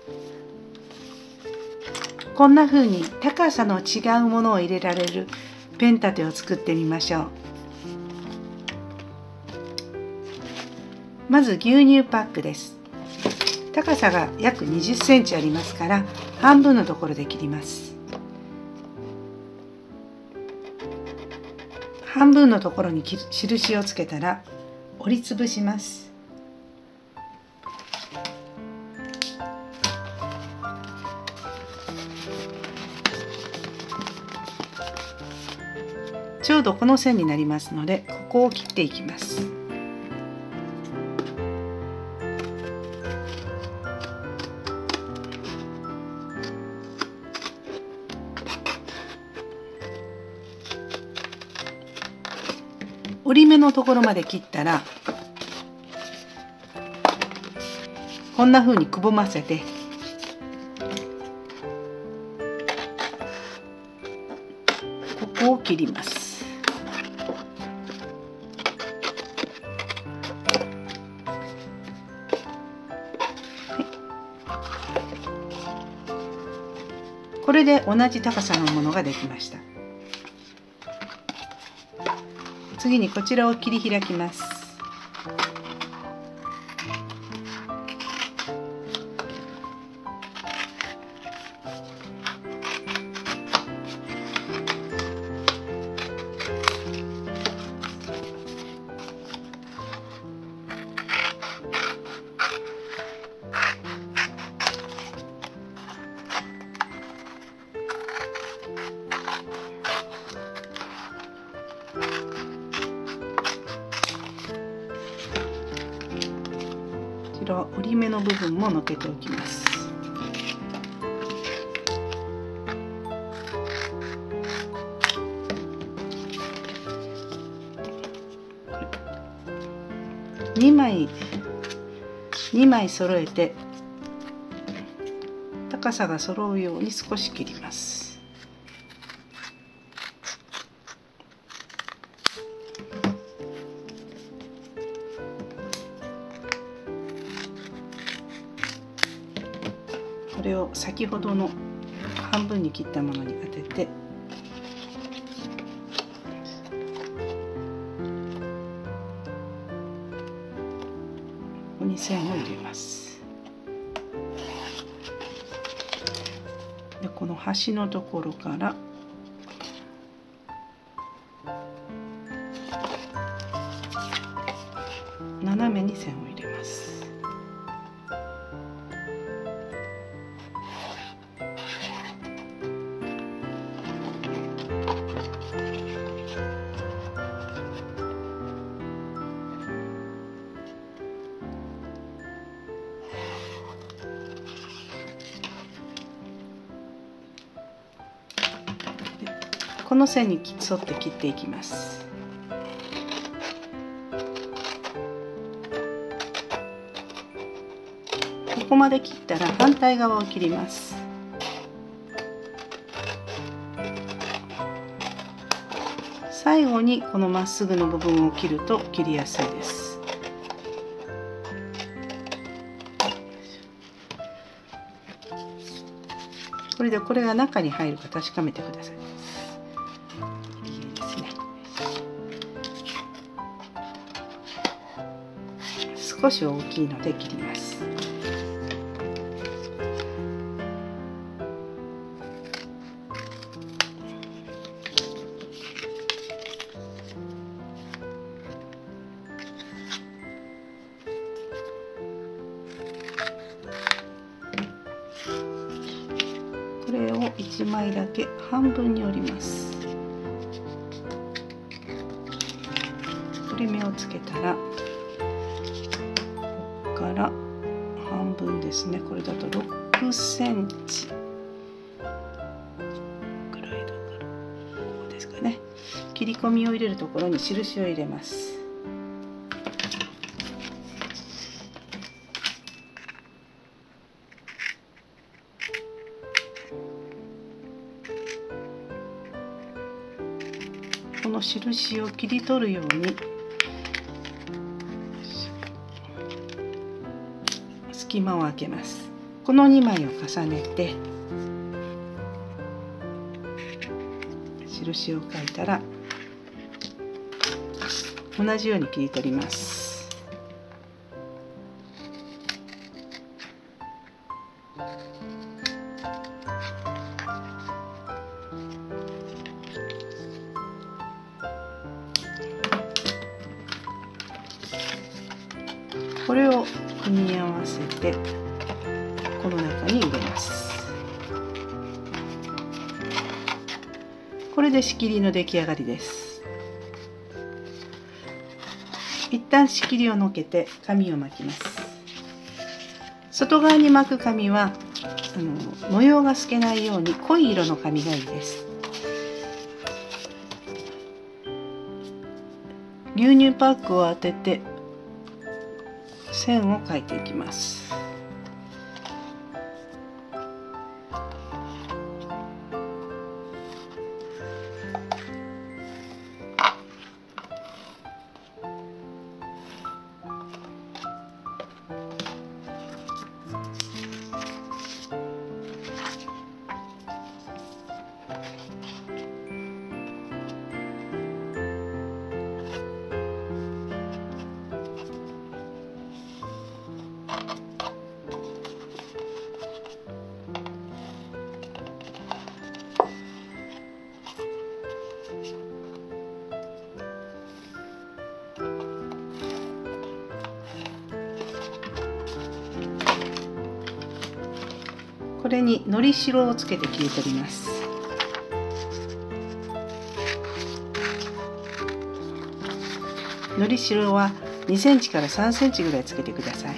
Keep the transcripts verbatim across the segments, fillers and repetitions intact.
こんな風に高さの違うものを入れられるペン立てを作ってみましょう。まず牛乳パックです。高さが約にじゅっセンチありますから半分のところで切ります。半分のところに印をつけたら折りつぶします。ちょうどこの線になりますので、ここを切っていきます。折り目のところまで切ったら、こんな風にくぼませて、ここを切ります。これで同じ高さのものができました。次にこちらを切り開きます。こちらは折り目の部分ものけておきます。にまいにまい揃えて高さが揃うように少し切ります。これを先ほどの半分に切ったものに当てて、ここに線を入れます。でこの端のところから斜めに線を入れます。この線に沿って切っていきます。ここまで切ったら反対側を切ります。最後にこのまっすぐの部分を切ると切りやすいです。これでこれが中に入るか確かめてください。少し大きいので切ります。これをいちまいだけ半分に折ります。折り目をつけたらから半分ですね。これだとろくセンチぐらいだからこうですかね。切り込みを入れるところに印を入れます。この印を切り取るように隙間を空けます。 このにまいを重ねて印を書いたら同じように切り取ります。これを組み合わせてこの中に入れます。これで仕切りの出来上がりです。一旦仕切りをのけて紙を巻きます。外側に巻く紙はあの模様が透けないように濃い色の紙がいいです。牛乳パックを当てて線を描いていきます。これにのりしろをつけて切り取ります。のりしろはにセンチからさんセンチぐらいつけてください。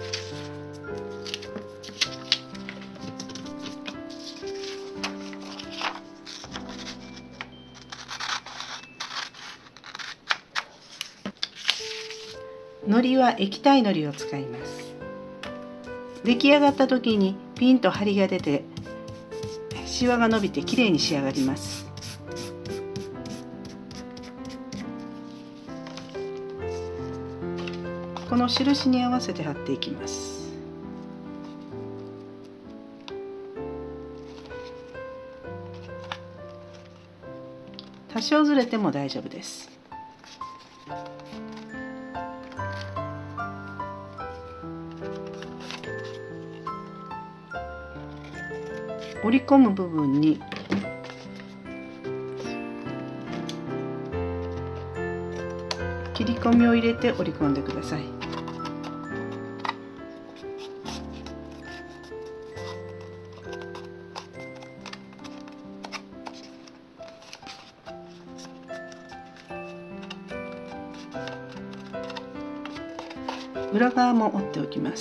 のりは液体のりを使います。出来上がった時にピンと張りが出てシワが伸びてきれいに仕上がります。この印に合わせて貼っていきます。多少ずれても大丈夫です。折り込む部分に切り込みを入れて折り込んでください。裏側も折っておきます。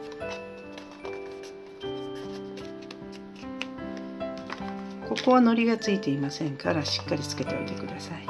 ここはのりがついていませんからしっかりつけておいてください。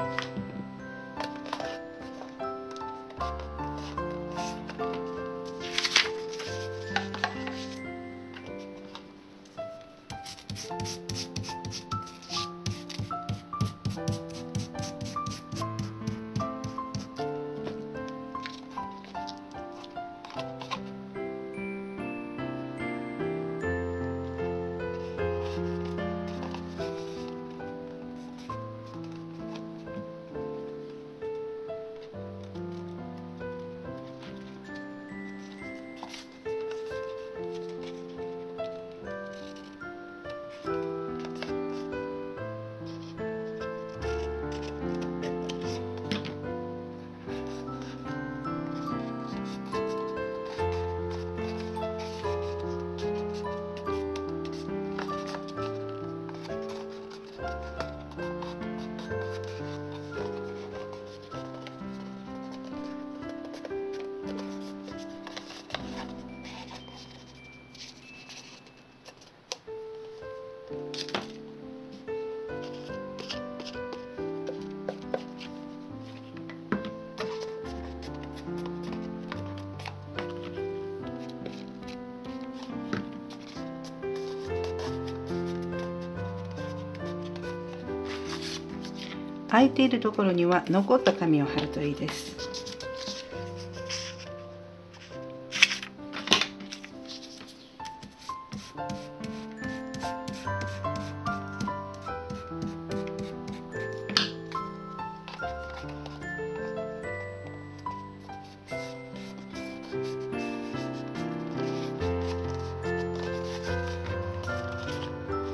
空いているところには残った紙を貼るといいです。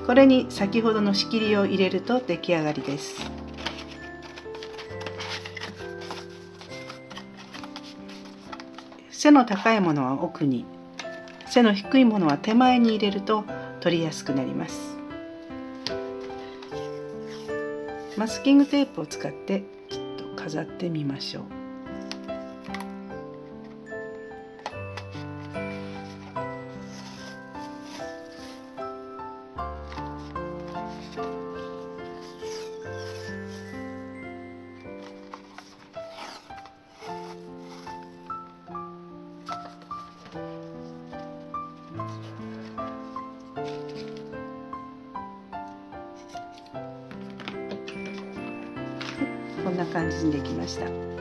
これに先ほどの仕切りを入れると出来上がりです。背の高いものは奥に、背の低いものは手前に入れると取りやすくなります。マスキングテープを使ってちょっと飾ってみましょう。こんな感じにできました。